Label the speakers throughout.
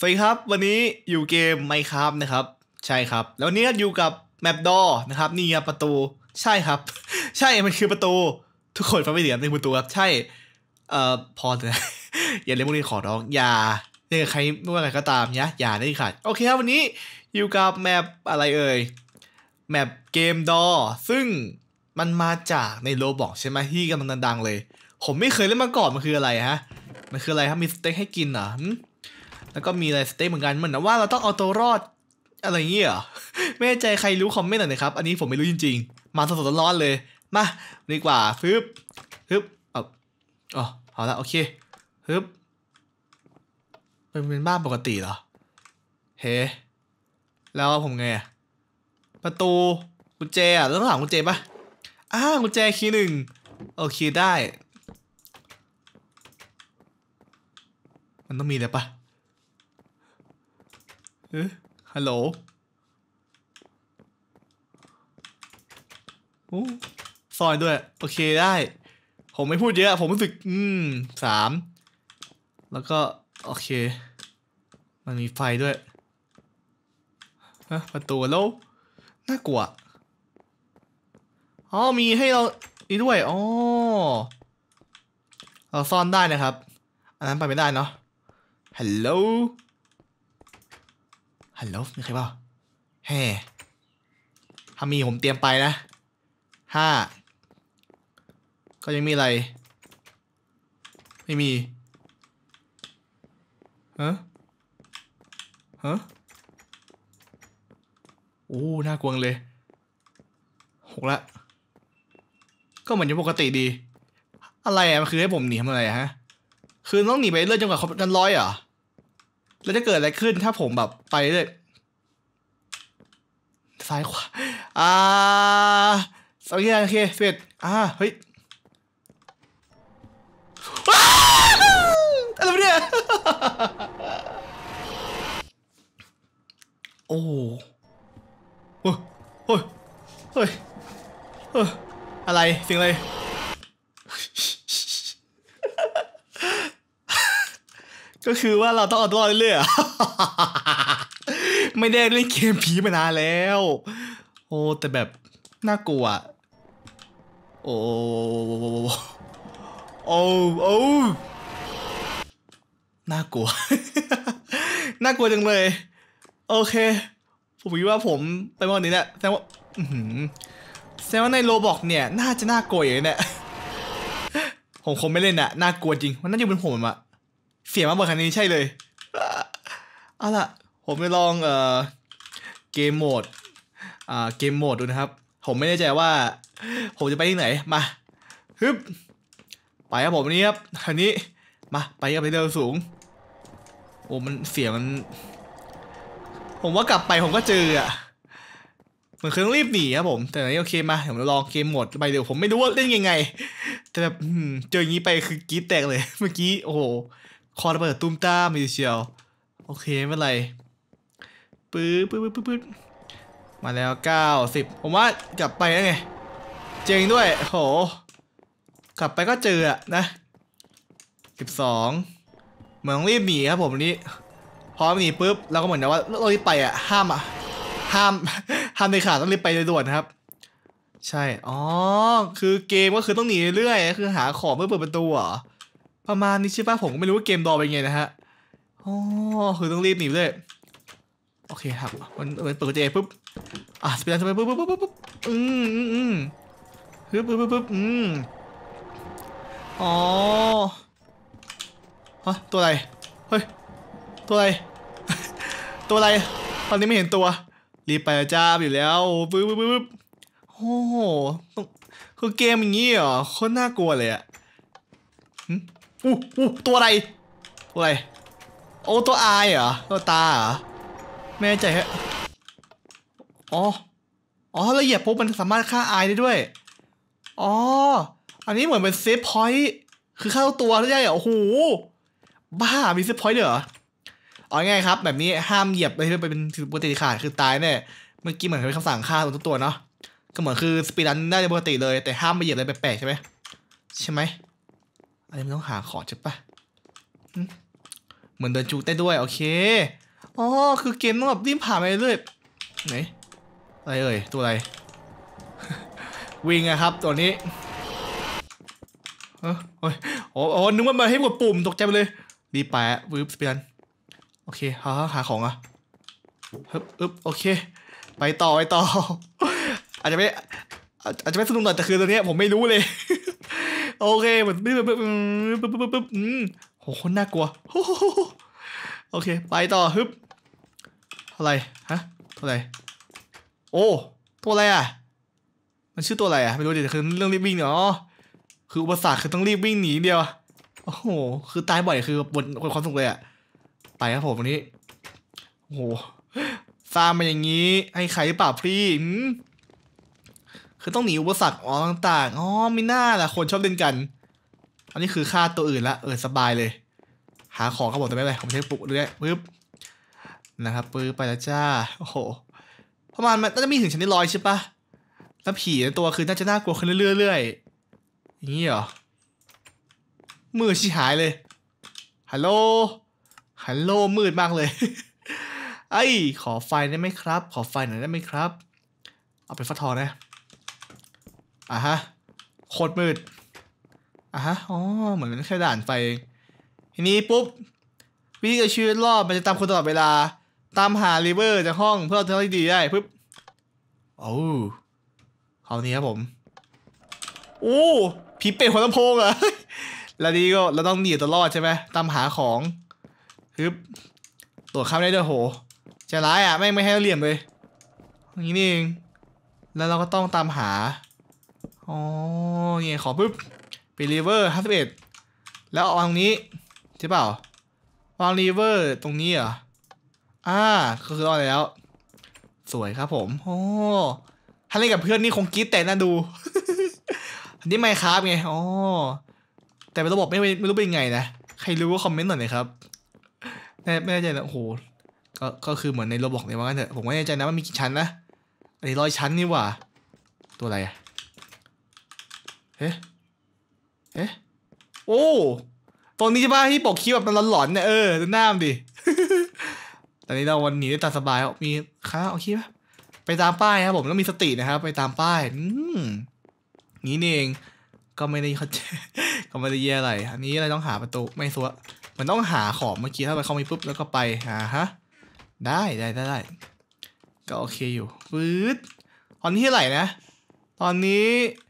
Speaker 1: วัสดีครับวันนี้อยู่เกม Minecraft นะครับใช่ครับแล้ววันนี้อยู่กับแมปดอนะครับนี่ครับประตูใช่ครับ ใช่มันคือประตูทุกคนฟังไม่เสียงเป็นประตูครับใช่พอเลย อย่าเล่นพวกนี้ขอร้องอย่าเรียกใครไม่ว่าอะไรก็ตามนะอย่าได้ขาดโอเคครับวันนี้อยู่กับแมปอะไรเอ่ยแมปเกมดอซึ่งมันมาจากในโรบอกใช่ไหมที่กำลังดังๆเลยผมไม่เคยเล่นมาก่อนมันคืออะไรฮะมันคืออะไรครับมีสเต็กให้กินเหรอแล้วก็มีอะไรสเต็กเหมือนกันเหมือนว่าเราต้องเอาตัวรอดอะไรอย่างเงี้ยเหรอ ไม่แน่ใจใครรู้คอมเมนต์หน่อยนะครับอันนี้ผมไม่รู้จริงๆมาสดๆร้อนๆเลยมาดีกว่าฟึบอ๋อเอาละโอเคฟึบเป็นบ้านปกติเหรอเฮ้แล้วผมไงอะประตูกุญแจอะต้องถามกุญแจปะกุญแจคีย์หนึ่งโอเคได้มันต้องมีเลยปะฮัลโหลซอยด้วยโอเคได้ผมไม่พูดเยอะผมรู้สึก3แล้วก็โอเคมันมีไฟด้วยประตูแล้วน่ากลัวมีให้เรานี่ด้วยเราซ่อนได้นะครับอันนั้นไปไม่ได้เนาะฮัลโหลมีใครเปล่าแฮ่ถ้ามีผมเตรียมไปนะ5ก็ยังมีอะไรไม่มีฮะโอ้น่ากลัวเลย6ละก็เหมือนจะปกติดีอะไรมันคือให้ผมหนีทำอะไรฮะคือต้องหนีไปเรื่อยจนกว่าเขาจะ100เหรอแล้วจะเกิดอะไรขึ้นถ้าผมแบบไปเรื่อยซ้ายขวาโอเคเสร็จเฮ้ยอะไรเนี่ย โอ้โหเฮ้ยอะไรสิ่งอะไรก็คือว่าเราต้องเอาตัวรอดเรื่อยๆไม่ได้เล่นเกมผีมานานแล้วโอ้แต่แบบน่ากลัวโอ้น่ากลัว น่ากลัวจังเลยโอเคผมคิดว่าผมไปวันนี้แหละแสดงว่าในโรบอกเนี่ยน่าจะน่ากลัวอย่างนี้เนี่ยผมคงไม่เล่นอะน่ากลัวจริงมันน่าจะเป็นผมอะเสียงมาบอกคันนี้ใช่เลยเอาล่ะผมไปลองเกมโหมดดูนะครับผมไม่แน่ใจว่าผมจะไปที่ไหนมาฮึบไปครับผมนี่ครับคันนี้มาไปกับเร็วสูงโอ้มันเสียงมันผมว่ากลับไปผมก็เจออะเหมือนเคยต้องรีบหนีครับผมแต่ไหนโอเคมาเดี๋ยวเราลองเกมโหมดไปเดี๋ยวผมไม่รู้ว่าเล่นยังไงแต่แบบเจออย่างนี้ไปคือกรี๊ดแตกเลยเมื่อกี้โอ้โหคอระเบิดตุ้มตามมีเชียวโอเคไม่เป็นไรปื๊ดมาแล้ว90ผมว่ากลับไปแล้วไงเจงด้วยโหกลับไปก็เจออะนะ12เหมือนต้องรีบหนีครับผมนี้พอหนีปุ๊บเราก็เหมือนว่าเรารีบไปอะห้ามในขาต้องรีบไปด่วนครับใช่คือเกมก็คือต้องหนีเรื่อยๆคือหาของเพื่อเปิดประตูเหรอประมาณนี้ใช่ปะผมก็ไม่รู้ว่าเกมดอเป็นไงนะฮะคือต้องรีบหนีเลยโอเคครับมันเปิดกุญแจปุ๊บสปีดรันไปปุ๊บปึ๊บตัวอะไรเฮ้ยตัวอะไรตัวอะไรตอนนี้ไม่เห็นตัวรีบไปจ้าอยู่แล้วปึ๊บโอ้โหคือเกมอย่างงี้เหรอโคตรน่ากลัวเลยอะตัวอะไรโอ้ตัวอายเหรอตัวตาเหรอไม่แน่ใจฮะเราเหยียบปุ๊บมันสามารถฆ่าอายได้ด้วยอันนี้เหมือนเป็นเซฟพอยต์คือฆ่าตัวได้เหรอโอ้โหบ้ามีเซฟพอยต์ด้วยเหรอง่ายครับแบบนี้ห้ามเหยียบไปเป็นปกติขาดคือตายแน่เมื่อกี้เหมือนเป็นคำสั่งฆ่าทุกตัวเนาะก็เหมือนคือสปีดรันได้ปกติเลยแต่ห้ามไปเหยียบอะไรแปลกๆใช่ไหมอันนี้มันต้องหาของใช่ปะเหมือนเดินจุกได้ด้วยโอเคอ๋อคือเกมต้องแบบรีบผ่านไปเรื่อยไหนอะไรเอ่ยตัวอะไร วิ่งอะครับตัวนี้โอ้ยโอ้นึกว่ามาให้กดปุ่มตกใจไปเลยรีบไปอะวืบสเปียนโอเคหาของอะฮึบโอเคไปต่ออาจจะไม่สนุกหน่อยแต่คือตัวนี้ผมไม่รู้เลย โอเคแบบปึ๊บโหคนน่ากลัวโอเคไปต่อฮึบอะไรฮะตัวอะไรโอ้ตัวอะไรอ่ะมันชื่อตัวอะไรอ่ะไม่รู้ดิแต่คือเรื่องรีบวิ่งเนาะคืออุปสรรคคือต้องรีบวิ่งหนีเดียวโอ้โหคือตายบ่อยคือบนความสุขเลยอ่ะไปครับผมวันนี้โอ้โหสร้างมาอย่างนี้ให้ใครหรือเปล่าพี่คือต้องหนีอุปสรรคต่างๆไม่น่าล่ะคนชอบเล่นกันอันนี้คือฆ่าตัวอื่นละสบายเลยหาของครับผมแต่ไม่เป็นไรผมใช้ปลุกเรื่อยปึ๊บนะครับปึ๊บไปแล้วจ้าโอ้โหประมาณมันน่าจะมีถึงชั้นที่100ใช่ปะแล้วผีในตัวคือน่าจะน่ากลัวขึ้นเรื่อยๆอย่างนี้เหรอมืดชิหายเลยฮัลโหลมืดมากเลย ไอ้ขอไฟได้ไหมครับขอไฟหน่อยได้ไหมครับเอาไปฟักทองนะฮะโคตรมืดฮะเหมือนแค่ด่านไฟทีนี้ปุ๊บวิธีชีวิตรอดมันจะตามคนตลอดเวลาตามหาริเวอร์จากห้องเพื่อจะได้ดีได้ปุ๊บโอ้คราวนี้ครับผมโอ้ผีเป็ดหัวลำโพงเหรอ แล้วนี่ก็เราต้องหนีตัวรอดใช่ไหมตามหาของฮึบตัวข้ามได้ด้วยโหใจร้ายอ่ะไม่ให้เหลี่ยมเลยอย่างนี้นี่เองแล้วเราก็ต้องตามหาเนี่ยขอปุ๊บไปรีเวอร์51แล้วเอาตรงนี้ใช่เปล่าวางรีเวอร์ตรงนี้เหรอก็คือเอาแล้วสวยครับผมถ้าเล่นกับเพื่อนนี่คงกรี๊ดแต่น่าดู อันนี้ไมค์ครับไงแต่เป็นระบบไม่รู้เป็นไงนะใครรู้ก็คอมเมนต์หน่อยเลยครับไม่แน่ใจนะโอ้โหก็คือเหมือนในโรบอกเลยว่างั้นเถอะผมไม่แน่ใจนะมันมีกี่ชั้นนะอันนี้100 ชั้นนี่หว่าตัวอะไรเอ๊ะโอ้ตรงนี้ใช่ป่ะที่ปกคลิปแบบมันหลอนๆเนี่ยดูหน้ามันดิ ตอนนี้เราวันนี้ได้ตาสบายมีค้าโอเคป่ะไปตามป้ายครับผมต้องมีสตินะครับไปตามป้ายนี้นี่เองก็ไม่ได้เขาก็ไม่ได้แย่อะไรอันนี้อะไรต้องหาประตูไม่ซัวมันต้องหาของเมื่อกี้ถ้าไปเข้ามาปุ๊บแล้วก็ไปฮะได้ก็โอเคอยู่ฟืดตอนนี้เท่าไหร่นะตอนนี้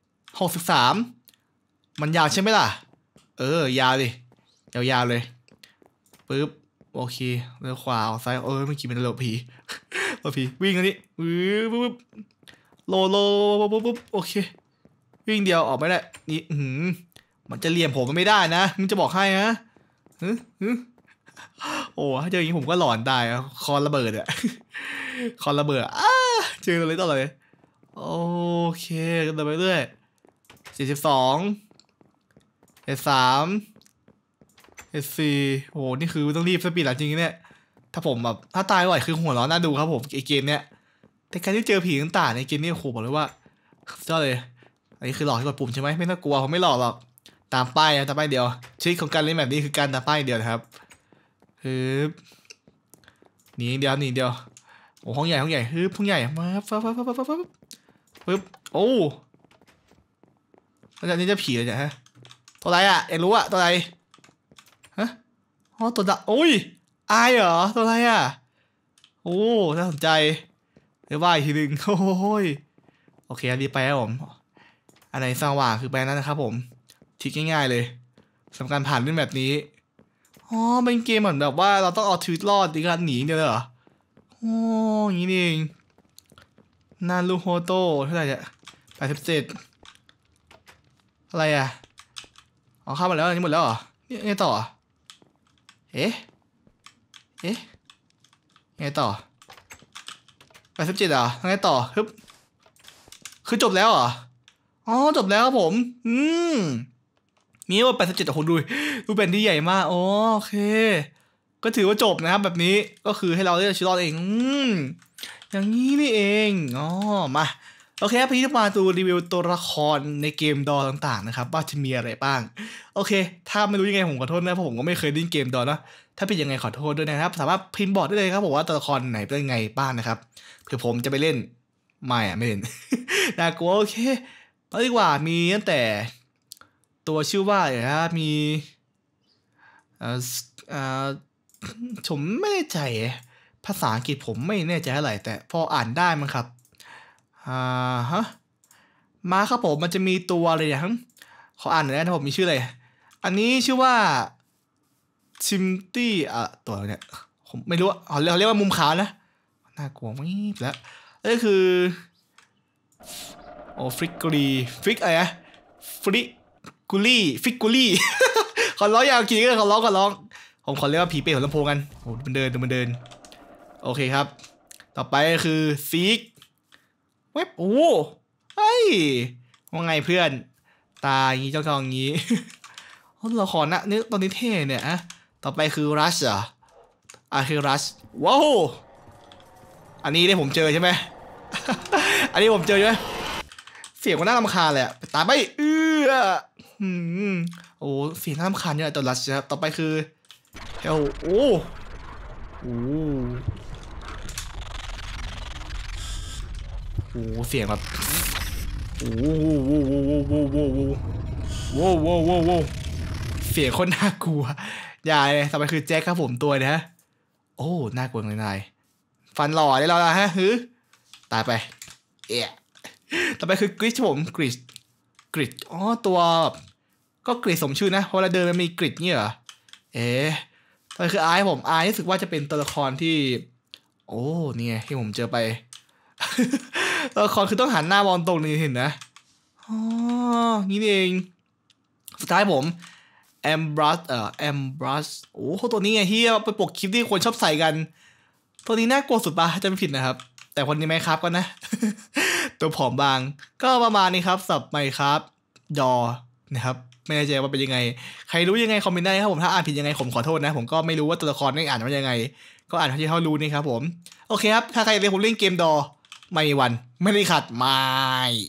Speaker 1: 63มันยาวใช่ไหมล่ะยาวดิยาวเลยปึ๊บโอเคเลี้ยวขวาออกซ้ายเมื่อกี้เป็นรถผี รถผีวิ่งอันนี้ปึ๊บโลปุ๊บโอเควิ่งเดียวออกไม่ได้นี่มันจะเหลี่ยมผมมันไม่ได้นะมึงจะบอกให้นะโอ้ถ้าเจออย่างนี้ผมก็หลอนตายคอระเบิดอะ คอระเบิดเจอเลยต่อเลยโอเคกันต่อไปเรื่อย42 73 74โอ้นี่คือต้องรีบสปีดหลังจริงเนี่ยถ้าผมแบบถ้าตายบ่อยคือหัวร้อนน่าดูครับผมเกมเนี้ยแต่การที่เจอผีต่างๆในเกมนี้โอ้โหบอกเลยว่าสุดยอดเลยอันนี้คือหลอกให้กดปุ่มใช่ไหมไม่ต้องกลัวผมไม่หลอกหรอกตามป้ายนะตามป้ายเดียวชีวิตของการเล่นแบบนี้คือการตามป้ายเดียวนะครับหนีเดียวโอ้ห้องใหญ่ห้องใหญ่มาปึ๊บโอ้แล้วนี่จะผีเลยเนี่ยฮะตัวอะไรเอ็งรู้ตัวอะไรฮะตัวดะโอ้ยอายเหรอตัวอะไรโอ้น่าสนใจเดี๋ยวว่าอีกทีนึงโอ้ยโอเครีบไปครับผมอันไหนสว่างคือไปนั้นนะครับผมทิกง่ายๆเลยสำคัญผ่านเรื่องแบบนี้เป็นเกมเหมือนแบบว่าเราต้องเอาชีวิตรอดในการหนีเดียวเลยเหรออย่างนี้เองนารูโฮโตเท่าไหร่เนี่ย87อะไรเข้ามาแล้วอันนี้หมดแล้วเหรอนี่ไงต่อเอ๊ะไงต่อ87เหรอไงต่อฮึบคือจบแล้วเหรอจบแล้วครับผมมีว่า87โอ้โหดูเป็นที่ใหญ่มากโอเคก็ถือว่าจบนะครับแบบนี้ก็คือให้เราได้ชีวิตรอดเองอย่างนี้นี่เองมาโอเคพี่จะมาดูรีวิวตัวละครในเกมดอต่างๆนะครับว่าจะมีอะไรบ้างโอเคถ้าไม่รู้ยังไงผมขอโทษนะเพราะผมก็ไม่เคยเล่นเกมดอนะถ้าเป็นยังไงขอโทษด้วยนะครับสามารถพิมพ์บอกได้เลยครับบอกว่าตัวละครไหนเป็นยังไงบ้างนะครับเผื่อผมจะไปเล่นไม่เล่น น่ากลัวโอเคไปดีกว่ามีตั้งแต่ตัวชื่อว่าอะไรนะมีเอ่อผมไม่แน่ใจภาษาอังกฤษผมไม่แน่ใจเท่าไหร่แต่พออ่านได้มั้งครับฮะมาครับผมมันจะมีตัวอะไรอย่างขออ่านหน่อยนะผมมีชื่ออะไรอันนี้ชื่อว่าชิมตี้ตัวเนี่ยผมไม่รู้เขาเรียกว่ามุมขาวนะน่ากลัวมากแล้วนี่คือโอ้ฟริอะไรนะฟริกูลี่ ขอร้องอย่างกี่ก็ขอร้องผมขอเรียกว่าผีเปรตหัวลำโพงกันโอ้มันเดินโอเคครับต่อไปก็คือซีกเว็บโอ้เฮ้ยว่าไงเพื่อนตาอย่างนี้เจ้าทองอย่างนี้ละครนะนี่ตอนนี้เท่เนี่ยอะต่อไปคือรัชคือรัชว้าวอันนี้ได้ผมเจอใช่ไหม อันนี้ผมเจอใช่ไหมเสียงมันน่ารำคาญเลยอะตามไปโอ้เสียงน่ารำคาญเนี่ยตัวรัชครับต่อไปคือเฮลโอ้เสียงแบบเสียงคนน่ากลัวอย่าเลยต่อไปคือแจ็คครับผมตัวนะโอ้น่ากลัวเลยนายฟันหล่อได้แล้วนะฮะตายไปต่อไปคือกริชผมกริชตัวก็กริชสมชื่อนะเพราะเราเดินมันมีกริชเนี่ยเหรอต่อไปคือไอผมไอรู้สึกว่าจะเป็นตัวละครที่โอ้เนี่ยที่ผมเจอไปตัวละครคือต้องหันหน้ามองตรงนี้เห็นนะนี่เองสุดท้ายผมแอมบรัสโอ้ตัวนี้ไงที่ไปปกคลิปที่คนชอบใส่กันตัวนี้น่ากลัวสุดปะจะไม่ผิดนะครับแต่คนนี้ไหมครับก็นะ ตัวผอมบางก็ประมาณนี้ครับสับไมครับดอนะครับไม่แน่ใจว่าเป็นยังไงใครรู้ยังไงคอมเมนต์ได้ครับผมถ้าอ่านผิดยังไงผมขอโทษนะผมก็ไม่รู้ว่าตัวละครนี่อ่านว่ายังไงก็อ่านที่เขารู้นี่ครับผมโอเคครับถ้าใครเรียนผมเล่นเกมดอไม่มีวันไม่ได้ขัดไม่